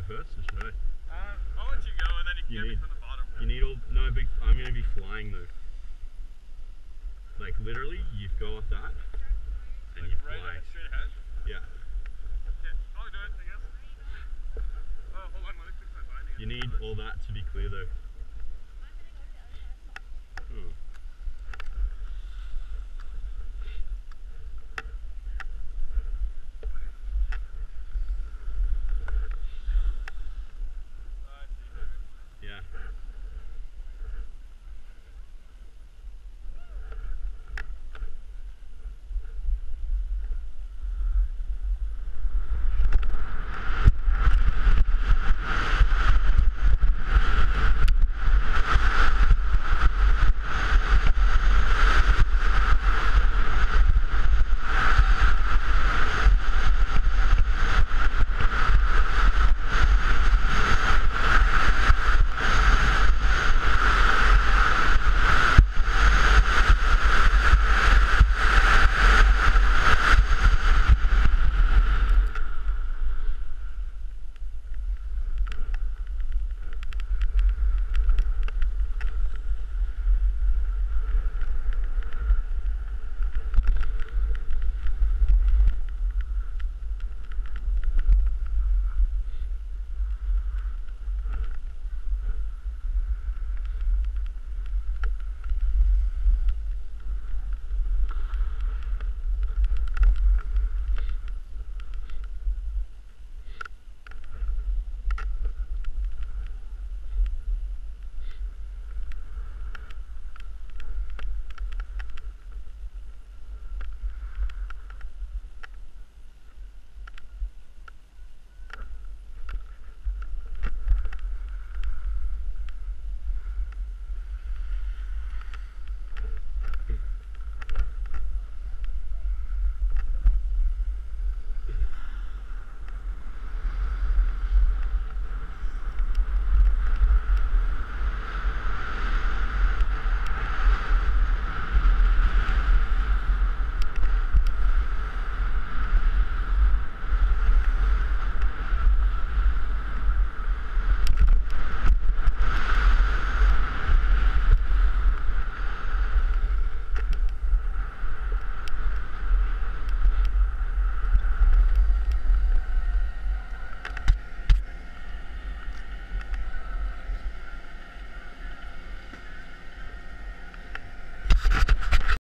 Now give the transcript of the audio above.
first to show? I'll let you go and then you can get me from the bottom. You need all, no big, I'm going to be flying though. Like literally, you go off that and like you right fly. Straight ahead? Yeah. Okay, I'll do it, I guess. Oh, hold on, let me fix my binding. You need all that to be clear though.